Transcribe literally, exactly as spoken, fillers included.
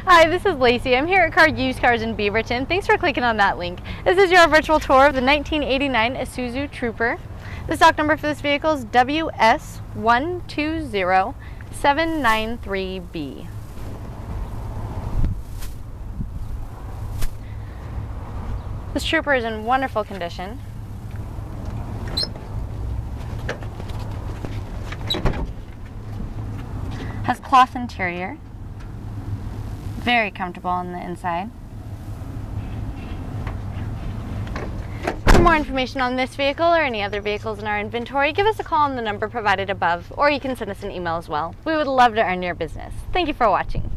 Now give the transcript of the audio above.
Hi, this is Lacey. I'm here at Car Used Cars in Beaverton. Thanks for clicking on that link. This is your virtual tour of the nineteen eighty-nine Isuzu Trooper. The stock number for this vehicle is W S one two zero seven nine three B. This Trooper is in wonderful condition. Has cloth interior. Very comfortable on the inside. For more information on this vehicle or any other vehicles in our inventory, give us a call on the number provided above, or you can send us an email as well. We would love to earn your business. Thank you for watching.